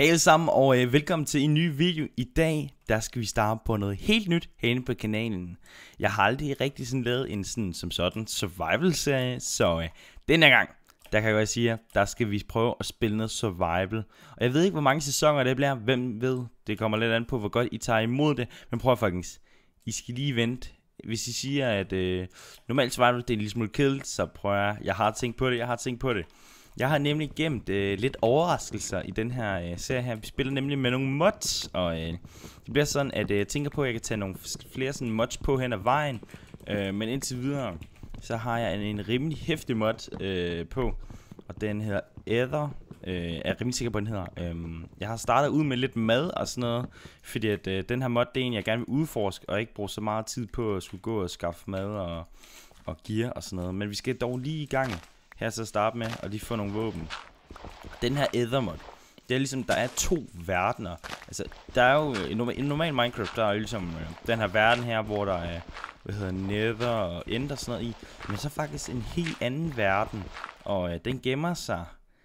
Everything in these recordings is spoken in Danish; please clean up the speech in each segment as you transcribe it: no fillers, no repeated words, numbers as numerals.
Hej alle sammen og velkommen til en ny video. I dag der skal vi starte på noget helt nyt herinde på kanalen. Jeg har aldrig rigtig sådan lavet en sådan survival serie, så denne gang der kan jeg godt sige, der skal vi prøve at spille noget survival. Og jeg ved ikke hvor mange sæsoner det bliver, hvem ved. Det kommer lidt an på hvor godt I tager imod det. Men prøv folkens, I skal lige vente. Hvis I siger at normalt survival det er en lille smule kedeligt, så prøver jeg har tænkt på det. Jeg har nemlig gemt lidt overraskelser i den her serie her. Vi spiller nemlig med nogle mods, og det bliver sådan, at jeg tænker på, at jeg kan tage nogle flere sådan mods på hen ad vejen. Men indtil videre, så har jeg en rimelig heftig mod på, og den hedder Ether. Jeg er rimelig sikker på, den hedder. Jeg har startet ud med lidt mad og sådan noget, fordi at den her mod, det er en, jeg gerne vil udforske, og ikke bruge så meget tid på at skulle gå og skaffe mad og gear og sådan noget. Men vi skal dog lige i gang her til at starte med, og lige få nogle våben. Den her Ether mod, det er ligesom, der er to verdener. Altså, der er jo i normal Minecraft, der er jo ligesom den her verden her, hvor der er, Nether og Ender og sådan noget i. Men så faktisk en helt anden verden, og den gemmer sig.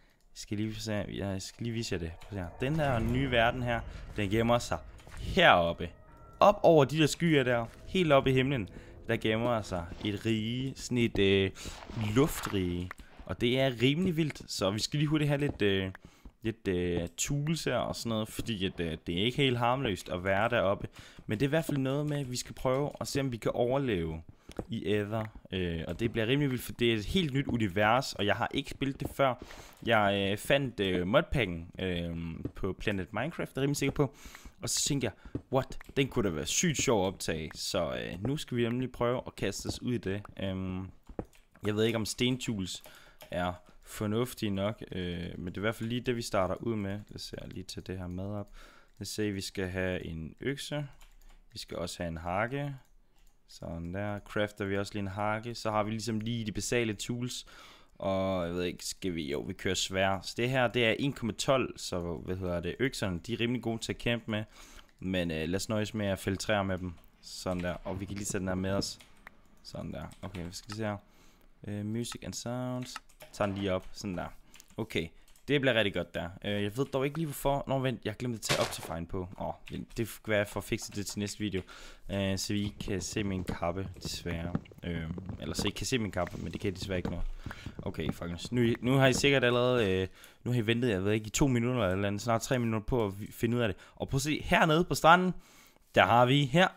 Jeg skal lige vise jer det. Den her nye verden her, den gemmer sig heroppe. Op over de der skyer der, helt oppe i himlen, der gemmer sig et rige, sådan et luftrige. Og det er rimelig vildt, så vi skal lige hurtigt have lidt tools her og sådan noget, fordi at, det er ikke helt harmløst at være deroppe. Men det er i hvert fald noget med, at vi skal prøve at se, om vi kan overleve i Ether. Og det bliver rimelig vildt, for det er et helt nyt univers, og jeg har ikke spillet det før. Jeg fandt modpacken på Planet Minecraft, det er rimelig sikker på. Og så tænkte jeg, what? Den kunne da være sygt sjov at optage. Så nu skal vi nemlig prøve at kaste os ud i det. Jeg ved ikke om stentools er fornuftige nok, men det er i hvert fald lige det vi starter ud med. Lad os se, lige tage det her med op. Lad os se, vi skal have en økse. Vi skal også have en hakke. Sådan der. Crafter vi også lige en hakke. Så har vi ligesom lige de basale tools. Og jeg ved ikke, vi kører svær. Så det her, det er 1,12, så økserne, de er rimelig gode til at kæmpe med. Men lad os nøjes med at fælde træer med dem. Sådan der, og vi kan lige sætte den her med os. Sådan der, okay, vi skal lige se her. Music and sounds. Tager den lige op, sådan der. Okay, det bliver rigtig godt der. Jeg ved dog ikke lige hvorfor. Nå vent, jeg glemte at tage Optifine på. Det kan være for at fikse det til næste video. Så vi kan se min kappe, desværre. Eller så I kan se min kappe, men det kan I desværre ikke nå. Okay, faktisk. Nu har I sikkert allerede, nu har I ventet, jeg ved ikke, i 2 minutter eller andet, snart 3 minutter på at finde ud af det. Og prøv at se, hernede på stranden, der har vi her,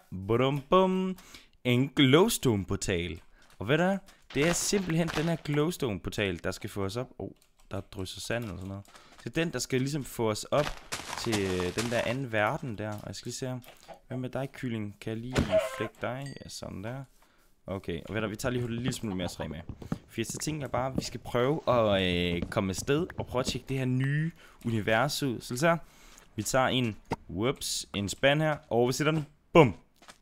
en glowstone portal. Og ved du, det er simpelthen den her glowstone portal, der skal få os op. Der drysser sand eller sådan noget. Så den, der skal ligesom få os op til den der anden verden der. Og jeg skal lige se her. Hvad med dig, kylling? Kan jeg lige flække dig? Ja, sådan der. Okay, og ved du, vi tager lige en lille smule mere træ med. For så tænker jeg bare, at vi skal prøve at komme afsted og prøve at tjekke det her nye univers ud. Så lad os se. Vi tager en spand her, og vi sætter den. Bum!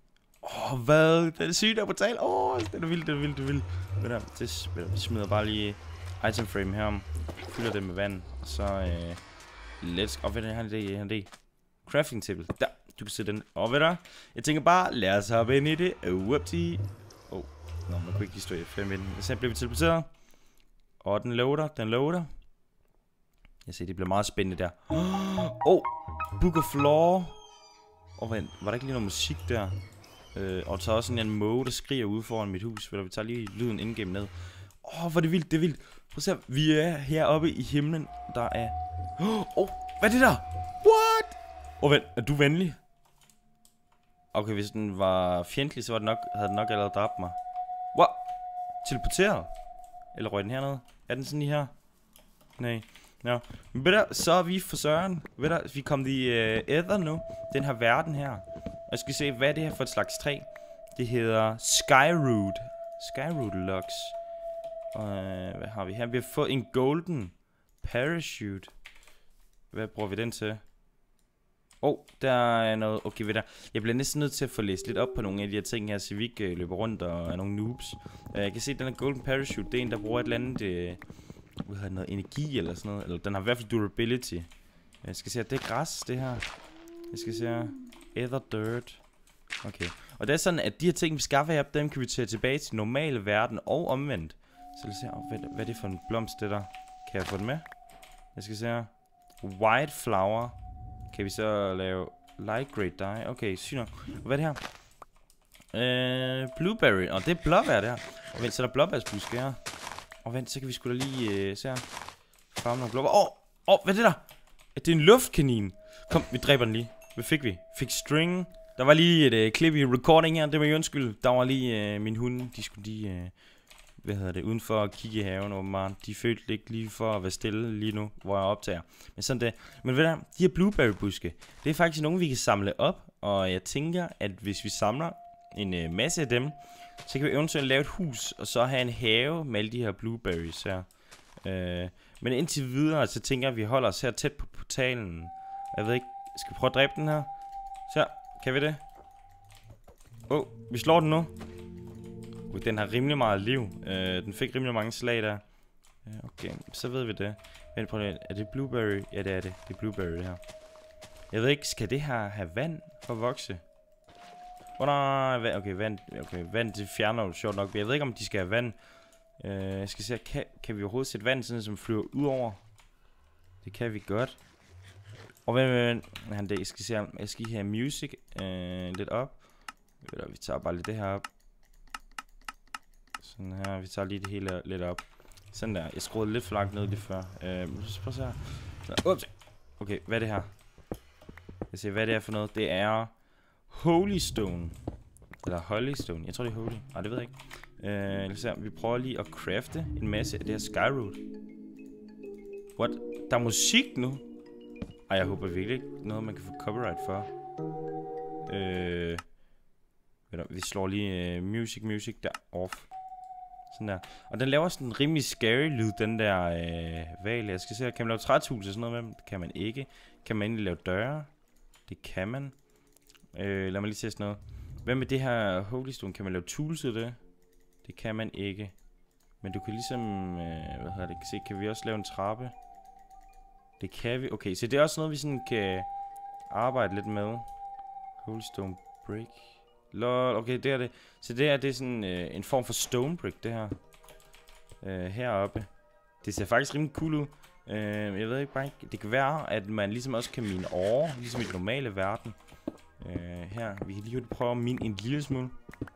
Hvad? Den er syg der portal. Den er vild. Vi smider bare lige item frame her. Fylder det med vand. Så let's go. Hvad er det her? Crafting table. Der. Du kan se den. Ved du? Jeg tænker bare, lad os hoppe ind i det. Whoopsie. Man kunne ikke lige stå i 5 inden. Så bliver vi teleporteret. Og den loader. Jeg ser, det bliver meget spændende der. Book of Law. Vent, var der ikke lige noget musik der? Og så også en måge, der skriger ude foran mit hus. Vi tager lige lyden indgennem ned. Hvor er det vildt, det er vildt. Prøv at se, vi er heroppe i himlen. Der er... hvad er det der? What? Vent, er du venlig? Okay, hvis den var fjendtlig, så havde den nok allerede dræbt mig. What? Teleporteret? Eller røg den hernede? Er den sådan lige her? Nej. Ja. Men ved du, så er vi for søren. Ved du, vi er kommet i Ether nu. Den her verden her. Og jeg skal se, hvad er det her for et slags træ? Det hedder Skyroot. Skyroot logs. Og hvad har vi her? Vi har fået en golden parachute. Hvad bruger vi den til? Der er noget... Okay, ved du, jeg bliver næsten nødt til at få læst lidt op på nogle af de her ting her, så vi ikke løber rundt og er nogle noobs. Jeg kan se, at den her golden parachute, det er en, der bruger et eller andet... noget energi eller sådan noget. Eller den har i hvert fald durability. Jeg skal se, at det er græs, det her. Jeg skal se her. Ether dirt. Okay. Og det er sådan, at de her ting, vi skaffer her, dem kan vi tage tilbage til normale verden og omvendt. Så lad os se, hvad er det for en blomst, det der? Kan jeg få den med? Jeg skal se her. White flower. Kan vi så lave light grade dye? Okay, sygt nok. Hvad er det her? Blueberry. Og det er blåbær, det her. Og vent, så er der blåbærsbuske her. Og vent, så kan vi sgu da lige se her. Farme nogle blåbær. Hvad er det der? Det er en luftkanin. Kom, vi dræber den lige. Hvad fik vi? Fik string. Der var lige et klip i recording her. Det må jeg undskylde. Der var lige min hunde. De skulle lige... udenfor at kigge i haven, åbenbart. De følte ikke lige for at være stille lige nu, hvor jeg optager. Men sådan det. Men ved du, de her blueberry-buske, det er faktisk nogle, vi kan samle op. Og jeg tænker, at hvis vi samler en masse af dem, så kan vi eventuelt lave et hus, og så have en have med alle de her blueberries her. Men indtil videre, så tænker jeg, at vi holder os her tæt på portalen. Jeg ved ikke, skal vi prøve at dræbe den her? Så, kan vi det? Vi slår den nu. Den har rimelig meget liv. Den fik rimelig mange slag der. Okay, så ved vi det. Vent, prøv det. Er det blueberry? Ja, det er det. Det er blueberry, det her. Jeg ved ikke, skal det her have vand for at vokse? Nej, okay, vand. Okay, vand, det fjerner jo sjovt nok. Jeg ved ikke, om de skal have vand. Jeg skal se, kan vi overhovedet sætte vand, sådan som flyver ud over? Det kan vi godt. Og vent. Jeg skal se, jeg skal have music lidt op. Vi tager bare lidt det her op. Sådan her, vi tager lige det hele lidt op. Sådan der, jeg skruede lidt for langt ned lige før. Prøv at se her. Okay, hvad er det her? Jeg ser, hvad det er for noget. Det er Holy Stone. Eller Holy Stone, jeg tror det er Holy. Nej, det ved jeg ikke. Vi prøver lige at crafte en masse af det her Skyroot. What? Der er musik nu? Ej, jeg håber virkelig ikke noget, man kan få copyright for. Vi slår lige music der off. Sådan der. Og den laver sådan en rimelig scary lyd, den der val. Jeg skal se, kan man lave træthus og sådan noget med dem? Det kan man ikke. Kan man egentlig lave døre? Det kan man. Lad mig lige se sådan noget. Hvad med det her Holy Stone? Kan man lave tools af det? Det kan man ikke. Men du kan ligesom... kan vi også lave en trappe? Det kan vi. Okay, så det er også noget, vi sådan kan arbejde lidt med. Holy Stone brick. Lol, okay, det er det. Så det er sådan en form for stone brick, det her. Heroppe. Det ser faktisk rimelig cool ud. Jeg ved ikke bare ikke. Det kan være, at man ligesom også kan mine ore, ligesom i den normale verden. Her, vi kan lige prøve at mine en lille smule.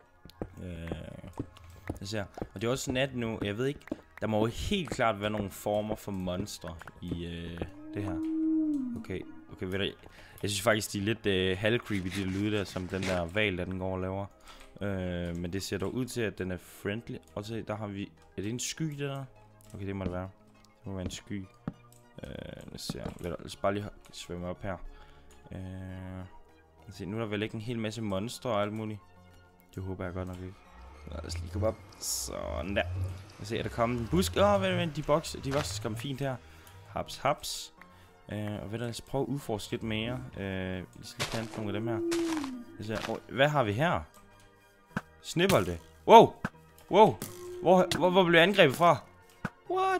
Og det er også nat nu. Jeg ved ikke, der må jo helt klart være nogle former for monstre i det her. Okay, ved du, jeg synes faktisk, de er lidt halvcreepy, de lyde der, som den der val, der den går og laver. Men det ser dog ud til, at den er friendly. Og så der har vi... Er det en sky, det der? Okay, det må det være. Det må være en sky. Lad os bare lige svømme op her. Nu er der vel ikke en hel masse monstre og alt muligt. Det håber jeg godt nok ikke. Lad os lige komme op. Sådan der. Jeg ser, at der kommer en busk. De vokser skam fint her. Haps. Og lad os prøve at udforske lidt mere. Vi skal lige plante nogle af dem her. Hvad har vi her? Snibbolde. Wow. Hvor blev jeg angrebet fra? What?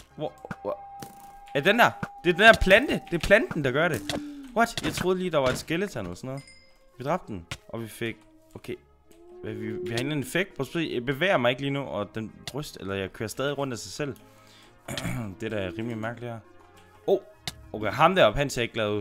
Er den der? Det er den der plante. Det er planten, der gør det. What? Jeg troede lige, der var et skeleton eller sådan noget. Vi dræbte den, og vi fik... Okay. Vi har en effekt. Jeg bevæger mig ikke lige nu, og den jeg kører stadig rundt af sig selv. Det der er rimelig mærkeligt her. Okay, ham deroppe, han ser ikke glad ud.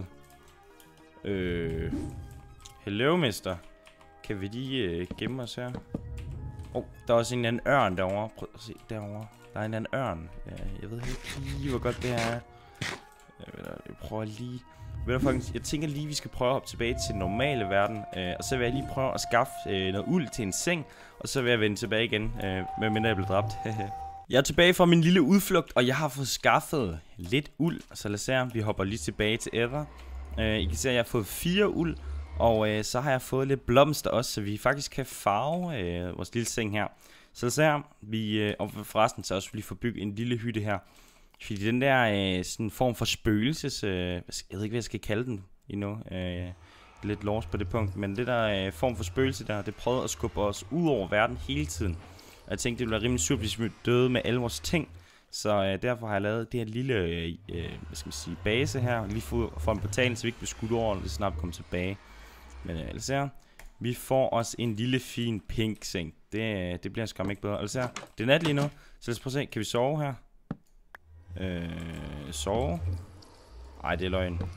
Hello, mister. Kan vi lige gemme os her? Der er også en eller anden ørn derovre. Prøv at se derovre. Der er en eller anden ørn. Jeg ved ikke lige, hvor godt det her er. Jeg prøver lige... Jeg tænker lige, vi skal prøve at hoppe tilbage til den normale verden. Og så vil jeg lige prøve at skaffe noget uld til en seng. Og så vil jeg vende tilbage igen, medmindre jeg bliver dræbt. Jeg er tilbage fra min lille udflugt, og jeg har fået skaffet lidt uld. Så lad os se, vi hopper lige tilbage til Ether. I kan se, at jeg har fået 4 uld. Og så har jeg fået lidt blomster også, så vi faktisk kan farve vores lille seng her. Så lad os se, vi og forresten så også lige får bygget en lille hytte her. Fordi den der sådan form for spøgelses... jeg ved ikke, hvad jeg skal kalde den endnu. Lidt lost på det punkt. Men det der form for spøgelse der, det prøvede at skubbe os ud over verden hele tiden. Og jeg tænkte, det ville være rimelig surt, hvis vi døde med alle vores ting. Så derfor har jeg lavet det her lille base her. Lige for en portal, så vi ikke bliver skudt over, og det snart kommer tilbage. Men lad os se. Vi får os en lille fin pink seng. Det bliver skam ikke bedre. Altså, det er nat lige nu. Så lad os prøve at se. Kan vi sove her? Sove? Ej, det er løgn.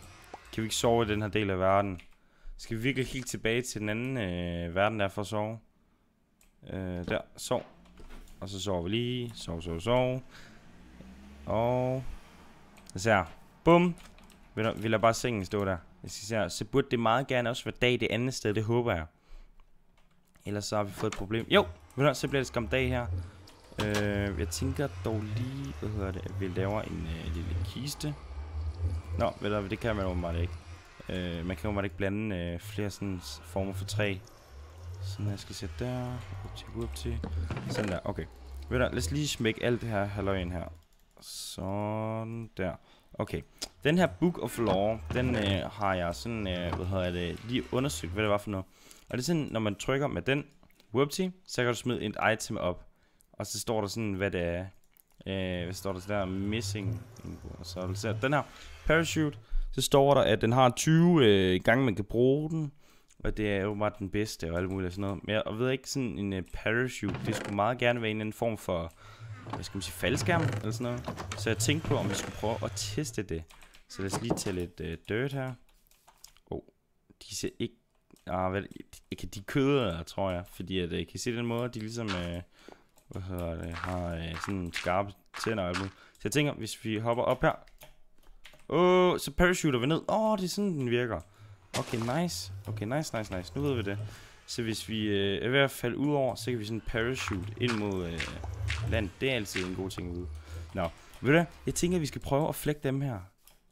Kan vi ikke sove i den her del af verden? Skal vi virkelig helt tilbage til den anden verden der for at sove? Der, sov. Og så sover vi lige. Sov. Og... lad os se her. Bum! Vi lader bare sengen stå der. Jeg skal se her. Så burde det meget gerne også være dag det andet sted. Det håber jeg. Ellers så har vi fået et problem. Jo! Så bliver det skam dag her. Jeg tænker dog lige... at vi laver en lille kiste. Nå, det kan man åbenbart ikke. Man kan åbenbart ikke blande flere sådan former for træ. Sådan jeg skal sætte der. Up til. Sådan der, okay. Lad os lige smække alt det her halløj ind her. Sådan der. Okay. Den her Book of Lore, den har jeg sådan, lige undersøgt, hvad det var for noget. Og det er sådan, når man trykker med den, whoopsie, så kan du smide et item op. Og så står der sådan, hvad det er. Hvad står der der? Missing. Og så ser den her parachute. Så står der, at den har 20 gange, man kan bruge den. Og det er jo bare den bedste og alt muligt sådan noget. Men jeg ved ikke, sådan en parachute, det skulle meget gerne være en eller anden form for, hvad skal man sige, faldskærm eller sådan noget. Så jeg tænkte på, om vi skulle prøve at teste det. Så lad os lige tage lidt dirt her. De ser ikke... de køder, tror jeg. Fordi at, kan I se den måde, de ligesom... har sådan skarpe tænder og alt muligt. Så jeg tænker, hvis vi hopper op her. Så parachuter vi ned. Det er sådan, den virker. Okay, nice. Okay, nice. Nu ved vi det. Så hvis vi er ved at falde ud over, så kan vi sådan parachute ind mod land. Det er altid en god ting at vide. Nå, ved du, jeg tænker, at vi skal prøve at flække dem her.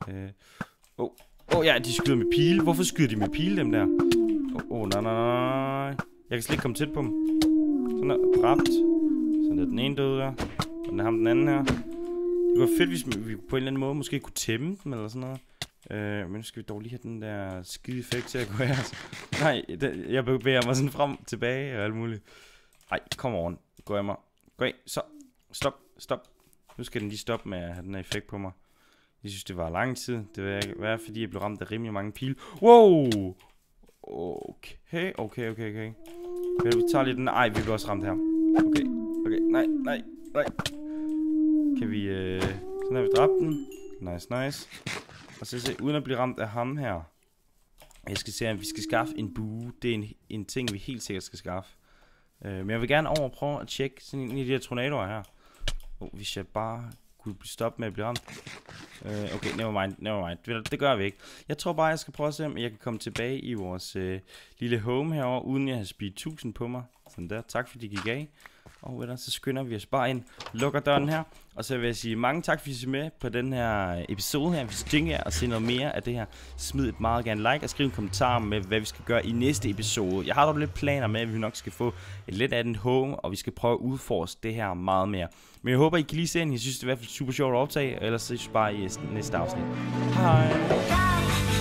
Ja, de skyder med pile. Hvorfor skyder de med pile, dem der? Nej. Jeg kan slet ikke komme tæt på dem. Sådan der, dræbt. Sådan der, den ene døde der. Og den den anden her. Det var fedt, hvis vi på en eller anden måde måske kunne tæmme dem eller sådan noget. Men nu skal vi dog lige have den der skide effekt til at gå her. Nej, jeg bevæger mig sådan frem, tilbage og alt muligt. Nej, kom over. Gå af mig. Gå af. Så. Stop. Nu skal den lige stoppe med at have den her effekt på mig. Jeg synes, det var lang tid. Det var være, fordi jeg blev ramt af rimelig mange pile. Wow! Okay. Vi tager lige den. Nej, vi bliver også ramt her. Okay. Nej. Kan vi... sådan har vi dræbt den. Nice. Og så se, uden at blive ramt af ham her. Jeg skal se, at vi skal skaffe en bue. Det er en ting, vi helt sikkert skal skaffe. Men jeg vil gerne over prøve at tjekke sådan en af de her tornadoer her. Hvis jeg bare kunne stoppe med at blive ramt. Okay, never mind. Det gør vi ikke. Jeg tror bare, jeg skal prøve at se, om jeg kan komme tilbage i vores lille home herovre, uden jeg har speed 1000 på mig. Sådan der. Tak fordi de gik af. Og så skynder vi os bare ind, lukker døren her. Og så vil jeg sige mange tak fordi I er med på den her episode her. Hvis I tænker jer at se noget mere af det her, smid et meget gerne like og skriv en kommentar med hvad vi skal gøre i næste episode. Jeg har dog lidt planer med at vi nok skal få et lidt af den home, og vi skal prøve at udforske det her meget mere. Men jeg håber I kan lige se den. Jeg synes det er i hvert fald super sjovt at optage. Ellers ses bare i næste afsnit. Hej.